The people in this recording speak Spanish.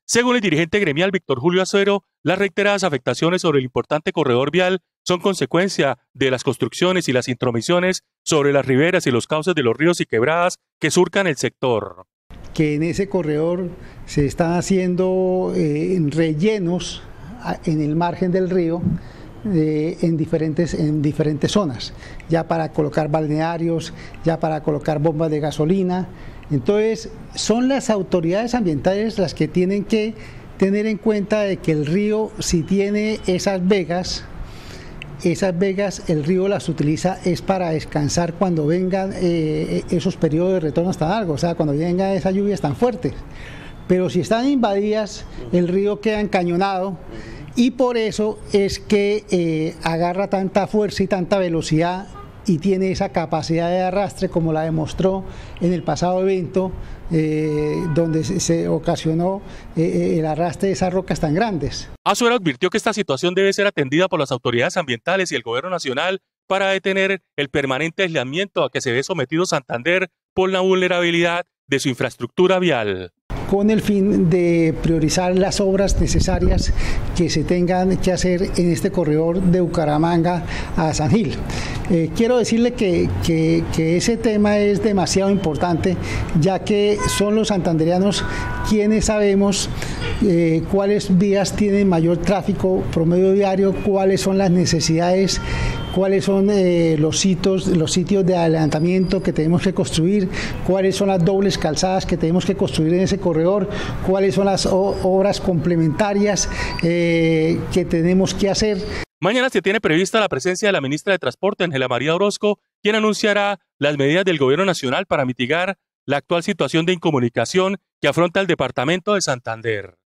Según el dirigente gremial Víctor Julio Acero, las reiteradas afectaciones sobre el importante corredor vial son consecuencia de las construcciones y las intromisiones sobre las riberas y los cauces de los ríos y quebradas que surcan el sector. Que en ese corredor se están haciendo rellenos en el margen del río en diferentes zonas, ya para colocar balnearios, ya para colocar bombas de gasolina. Entonces son las autoridades ambientales las que tienen que tener en cuenta de que el río, si tiene esas vegas el río las utiliza es para descansar cuando vengan esos periodos de retorno tan largos, o sea, cuando vengan esas lluvias tan fuertes. Pero si están invadidas, el río queda encañonado y por eso es que agarra tanta fuerza y tanta velocidad y tiene esa capacidad de arrastre, como la demostró en el pasado evento, donde se ocasionó el arrastre de esas rocas tan grandes. Azuero advirtió que esta situación debe ser atendida por las autoridades ambientales y el gobierno nacional para detener el permanente aislamiento a que se ve sometido Santander por la vulnerabilidad de su infraestructura vial, con el fin de priorizar las obras necesarias que se tengan que hacer en este corredor de Bucaramanga a San Gil. Quiero decirle que ese tema es demasiado importante, ya que son los santandereanos quienes sabemos cuáles vías tienen mayor tráfico promedio diario, cuáles son las necesidades, cuáles son los sitios de adelantamiento que tenemos que construir, cuáles son las dobles calzadas que tenemos que construir en ese corredor, cuáles son las obras complementarias que tenemos que hacer. Mañana se tiene prevista la presencia de la ministra de Transporte, Ángela María Orozco, quien anunciará las medidas del gobierno nacional para mitigar la actual situación de incomunicación que afronta el departamento de Santander.